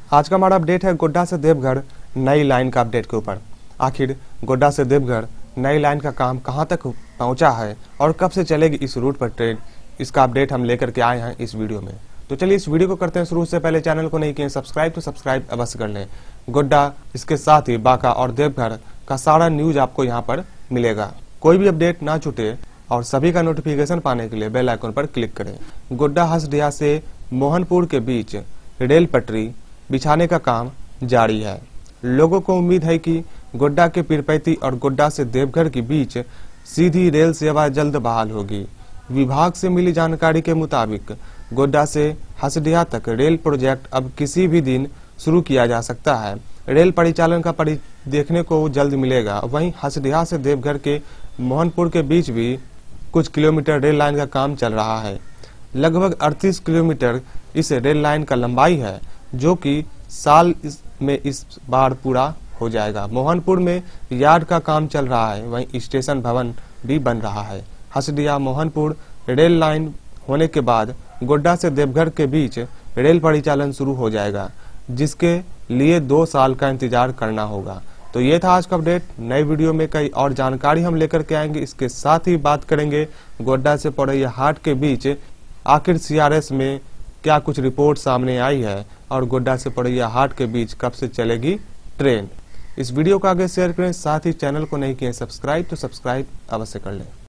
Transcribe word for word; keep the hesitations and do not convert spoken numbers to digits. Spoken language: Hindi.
आज का हमारा अपडेट है गोड्डा से देवघर नई लाइन का अपडेट के ऊपर। आखिर गोड्डा से देवघर नई लाइन का काम कहां तक पहुंचा है और कब से चलेगी इस रूट पर ट्रेन, इसका अपडेट हम लेकर के आए हैं इस वीडियो में। तो चलिए इस वीडियो को करते हैं शुरू। से पहले चैनल को नहीं किए सब्सक्राइब तो सब्सक्राइब अवश्य कर लें। गोड्डा, इसके साथ ही बांका और देवघर का सारा न्यूज आपको यहाँ पर मिलेगा। कोई भी अपडेट ना छूटे और सभी का नोटिफिकेशन पाने के लिए बेल आइकन पर क्लिक करें। गोड्डा हसदिया से मोहनपुर के बीच रेल पटरी बिछाने का काम जारी है। लोगों को उम्मीद है कि गोड्डा के पीरपैती और गोड्डा से देवघर के बीच सीधी रेल सेवा जल्द बहाल होगी। विभाग से मिली जानकारी के मुताबिक गोड्डा से हसदिया तक रेल प्रोजेक्ट अब किसी भी दिन शुरू किया जा सकता है। रेल परिचालन का परि देखने को जल्द मिलेगा। वहीं हसदिया से देवघर के मोहनपुर के बीच भी कुछ किलोमीटर रेल लाइन का काम चल रहा है। लगभग अड़तीस किलोमीटर इस रेल लाइन का लंबाई है, जो कि साल इस में इस बार पूरा हो जाएगा। मोहनपुर में यार्ड का काम चल रहा है, वहीं स्टेशन भवन भी बन रहा है। हसदिया मोहनपुर रेल लाइन होने के बाद गोड्डा से देवघर के बीच रेल परिचालन शुरू हो जाएगा, जिसके लिए दो साल का इंतजार करना होगा। तो ये था आज का अपडेट। नई वीडियो में कई और जानकारी हम लेकर के आएंगे। इसके साथ ही बात करेंगे गोड्डा से पौड़ैया हाट के बीच आखिर सीआरएस में क्या कुछ रिपोर्ट सामने आई है और गोड्डा से पौड़ैया हाट के बीच कब से चलेगी ट्रेन। इस वीडियो को आगे शेयर करें, साथ ही चैनल को नहीं किए सब्सक्राइब तो सब्सक्राइब अवश्य कर लें।